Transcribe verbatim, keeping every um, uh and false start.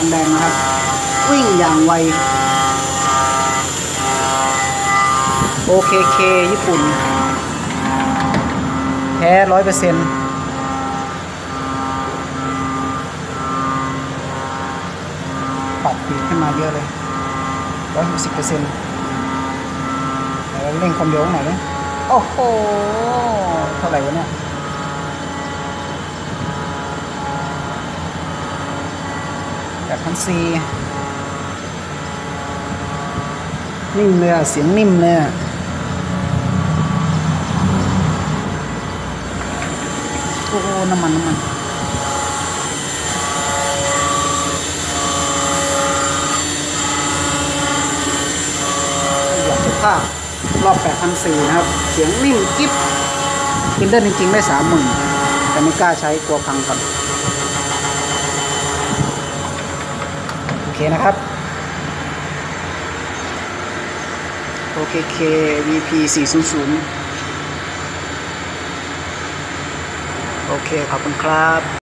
แดงนะครับวิ่งอย่างไวโอเคเคญี่ปุ่นแท้ร้อยเปอร์เซ็นต์ปรับปีกขึ้นมาเยอะเลยร้อยหกสิบเปอร์เซ็นต์เร่งความเร็วหน่อยเลยโอ้โหเท่าไหร่วะเนี่ยแปดพันสี่นิ่มเลยอะเสียงนิ่มเลยอะโอ้โหน้ำมันน้ำมันอยากจะภาพรอบ แปดพันสี่ร้อย นะครับเสียงนิ่มกิ๊บกินได้จริงๆได้สามหมื่นแต่ไม่กล้าใช้กลัวพังก่อนโอเคนะครับโอเคเค วี พี สี่ศูนย์ศูนย์โอเคขอบคุณครับ